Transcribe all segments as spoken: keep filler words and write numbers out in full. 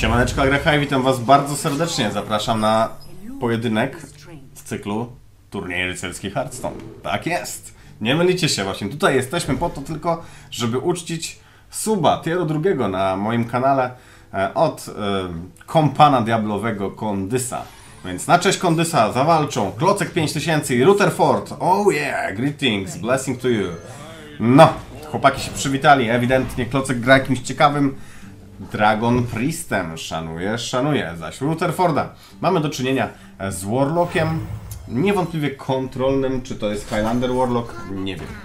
Siemaneczko, Agrechaj, witam was bardzo serdecznie. Zapraszam na pojedynek z cyklu Turniej Rycerski Hearthstone. Tak jest! Nie mylicie się, właśnie tutaj jesteśmy po to tylko, żeby uczcić suba tieru drugiego na moim kanale od e, kompana diablowego Kondysa. Więc na cześć Kondysa zawalczą Klocek pięć tysięcy i Rutherford. Oh yeah, greetings, blessing to you. No, chłopaki się przywitali, ewidentnie Klocek gra jakimś ciekawym Dragon Priestem. Szanuję, szanuję. Zaś Rutherforda mamy do czynienia z Warlockiem, niewątpliwie kontrolnym. Czy to jest Highlander Warlock? Nie wiem.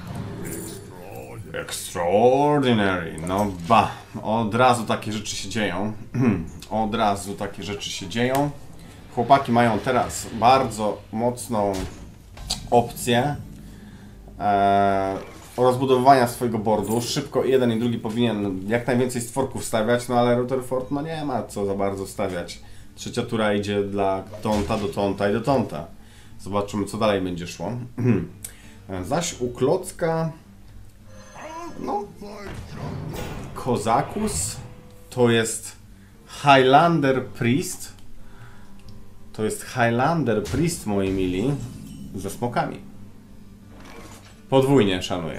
Extraordinary. No ba, od razu takie rzeczy się dzieją. Od razu takie rzeczy się dzieją. Chłopaki mają teraz bardzo mocną opcję e, rozbudowywania swojego boardu. Szybko jeden i drugi powinien jak najwięcej stworków stawiać, no ale Rutherford no nie ma co za bardzo stawiać. Trzecia tura idzie dla Tonta do Tonta i do Tonta. Zobaczymy, co dalej będzie szło. Zaś u Klocka no Kozakus to jest Highlander Priest. To jest Highlander Priest, moi mili, ze smokami. Podwójnie szanuję.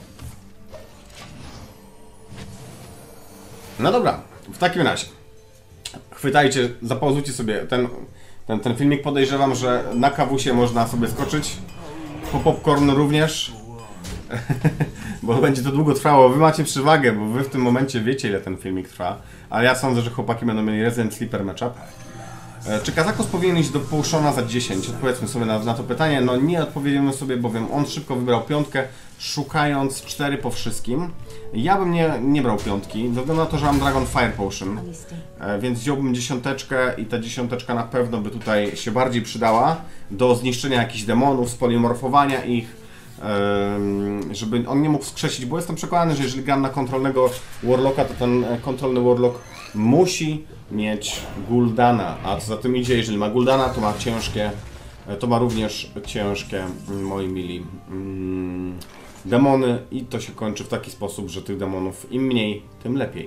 No dobra, w takim razie chwytajcie, zapauzujcie sobie ten, ten, ten filmik. Podejrzewam, że na kawusie można sobie skoczyć. Po popcorn również. Bo będzie to długo trwało. Wy macie przewagę, bo wy w tym momencie wiecie, ile ten filmik trwa. Ale ja sądzę, że chłopaki będą mieli Resident Sleeper matchup. Czy Kazakus powinien iść do Potiona za dziesięć? Odpowiedzmy sobie na, na to pytanie. No nie odpowiedziemy sobie, bowiem on szybko wybrał piątkę, szukając cztery po wszystkim. Ja bym nie, nie brał piątki, ze względu na to, że mam Dragon Fire Potion. Więc wziąłbym dziesiąteczkę i ta dziesiąteczka na pewno by tutaj się bardziej przydała do zniszczenia jakichś demonów, spolimorfowania ich, żeby on nie mógł skrzesić, bo jestem przekonany, że jeżeli gram na kontrolnego Warlocka, to ten kontrolny Warlock musi mieć Guldana, a co za tym idzie, jeżeli ma Guldana, to ma ciężkie, to ma również ciężkie, moi mili, mm, demony i to się kończy w taki sposób, że tych demonów im mniej, tym lepiej.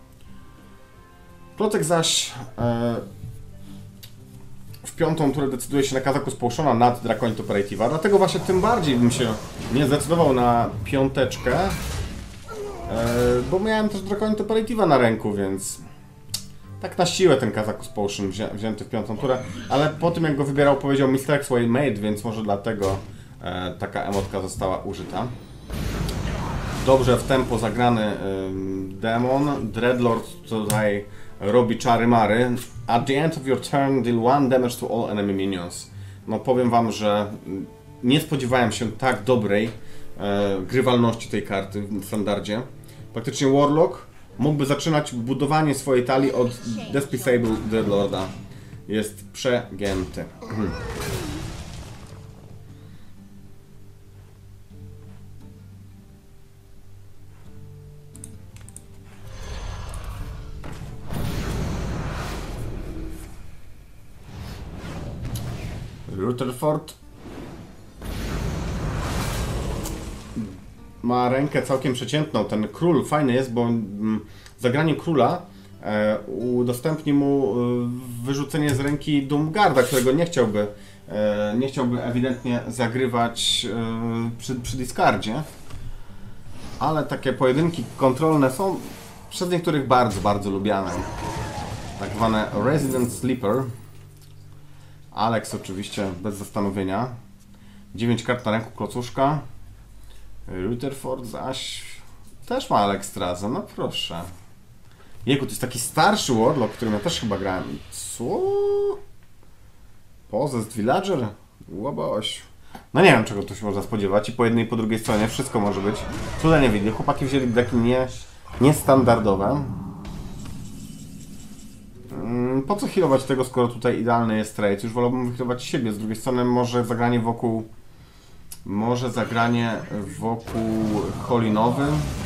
Klocek zaś e, w piątą turę decyduje się na Kazakus Potiona nad Draconis Operative'a, dlatego właśnie tym bardziej bym się nie zdecydował na piąteczkę, e, bo miałem też Draconis Operative'a na ręku, więc tak na siłę ten Kazakus Potion wzię wzięty w piątą turę, ale po tym jak go wybierał, powiedział mister X Way Made, więc może dlatego e, taka emotka została użyta. Dobrze w tempo zagrany e, demon. Dreadlord tutaj robi czary mary. At the end of your turn deal one damage to all enemy minions. No powiem wam, że nie spodziewałem się tak dobrej e, grywalności tej karty w standardzie. Praktycznie Warlock mógłby zaczynać budowanie swojej talii od Deathsable Dreadlorda. Jest przegięty. Rutherford ma rękę całkiem przeciętną. Ten król fajny jest, bo mm, zagranie króla e, udostępni mu e, wyrzucenie z ręki Doomguarda, którego nie chciałby, e, nie chciałby ewidentnie zagrywać e, przy, przy discardzie. Ale takie pojedynki kontrolne są przez niektórych bardzo, bardzo lubiane. Tak zwane Resident Sleeper. Alex oczywiście bez zastanowienia. dziewięć kart na ręku klocuszka. Rutherford zaś też ma Alexstrasza, no proszę. Jejku, to jest taki starszy Warlock, którym ja też chyba grałem. Co? Possessed Villager? Łaboś. No nie wiem, czego tu się można spodziewać i po jednej i po drugiej stronie wszystko może być. Tutaj nie widzę, chłopaki wzięli takie nie, niestandardowe. Po co healować tego, skoro tutaj idealny jest trade? Już wolałbym wyhealować siebie. Z drugiej strony może zagranie wokół... Może zagranie wokół Holinowy.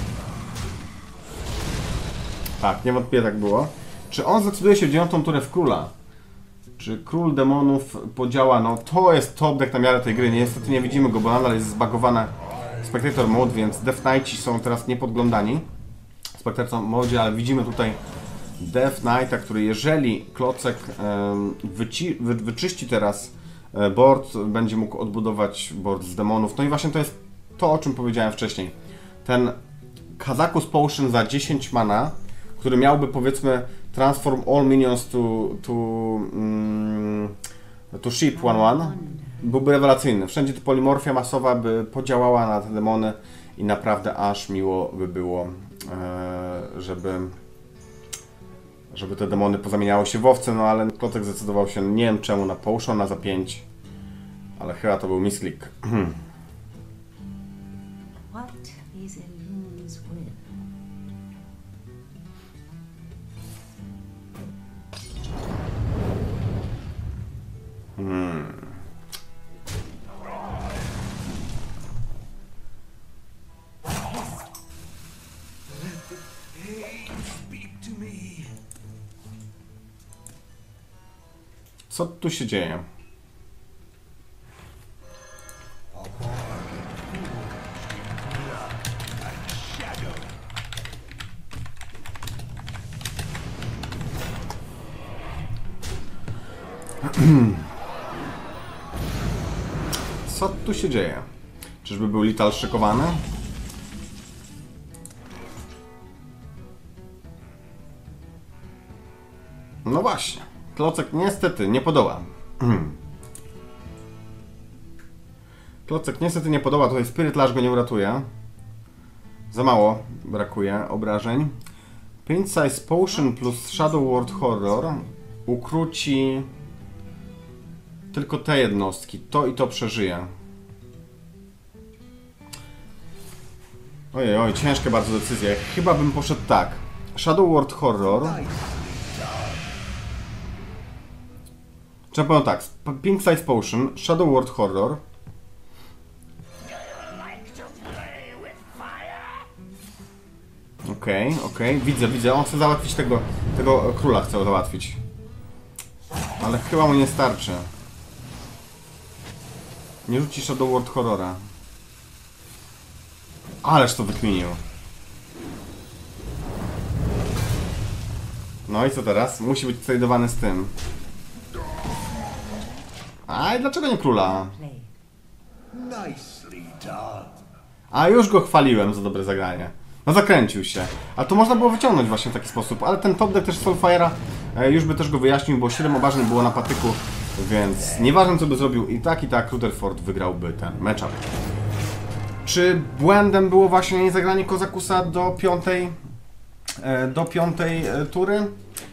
Tak, niewątpliwie tak było. Czy on zdecyduje się w dziewiątą turę w króla? Czy król demonów podziała? No to jest top deck na miarę tej gry. Niestety nie widzimy go, bo nadal jest zbagowane Spectator Mode, więc Death Knights są teraz niepodglądani w Spectator Mode, ale widzimy tutaj Death Knighta, który jeżeli Klocek wyci wy wyczyści teraz board, będzie mógł odbudować board z demonów. No i właśnie to jest to, o czym powiedziałem wcześniej. Ten Kazakus Potion za dziesięć mana, który miałby, powiedzmy, transform all minions to, to, mm, to ship one one, byłby rewelacyjny. Wszędzie ta polimorfia masowa by podziałała na te demony i naprawdę aż miło by było, e, żeby, żeby te demony pozamieniały się w owce, no ale Klocek zdecydował się, nie wiem czemu, na Potiona za pięć, ale chyba to był misklik. Hmm. Co tu się dzieje? Co tu się dzieje? Czyżby był Lethal szykowany? No właśnie. Klocek niestety nie podoła. Klocek niestety nie podoła. Tutaj Spirit Lash go nie uratuje. Za mało brakuje obrażeń. Pinch Size Potion plus Shadow World Horror ukróci tylko te jednostki. To i to przeżyje. Ojej, oj, ciężkie bardzo decyzje. Chyba bym poszedł tak. Shadow World Horror. Trzeba powiedzieć tak. Pink Size Potion, Shadow World Horror. Okej, okay, okej. Okay. Widzę, widzę. On chce załatwić tego, tego króla, chce załatwić. Ale chyba mu nie starczy. Nie rzuci Shadow World Horrora. Ależ to wykminił. No i co teraz? Musi być tradowany z tym. A i dlaczego nie króla? A już go chwaliłem za dobre zagranie. No zakręcił się. A to można było wyciągnąć właśnie w taki sposób. Ale ten top deck też Soulfire'a e, już by też go wyjaśnił, bo siedem obrażeń było na patyku. Więc nieważne co by zrobił, i tak i tak Rutherford wygrałby ten matchup. Czy błędem było właśnie zagranie Kozakusa do piątej, e, do piątej e, tury?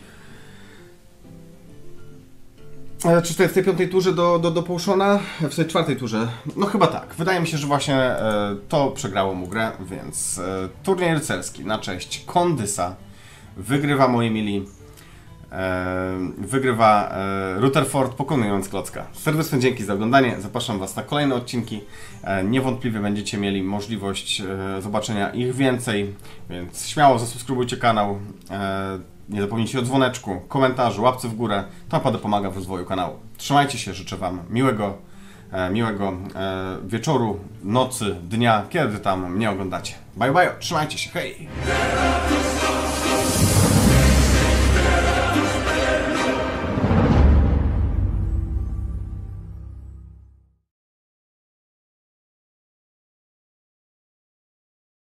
Czy to jest w tej piątej turze do, do, do Potiona? W tej czwartej turze? No chyba tak. Wydaje mi się, że właśnie e, to przegrało mu grę, więc e, turniej rycerski na cześć Kondysa wygrywa, moi mili. E, wygrywa e, Rutherford, pokonując Klocka. Serdeczne dzięki za oglądanie. Zapraszam Was na kolejne odcinki. E, niewątpliwie będziecie mieli możliwość e, zobaczenia ich więcej, więc śmiało zasubskrybujcie kanał. E, Nie zapomnijcie o dzwoneczku, komentarzu, łapce w górę. To naprawdę pomaga w rozwoju kanału. Trzymajcie się, życzę Wam miłego, e, miłego e, wieczoru, nocy, dnia, kiedy tam mnie oglądacie. Bye bye, trzymajcie się, hej!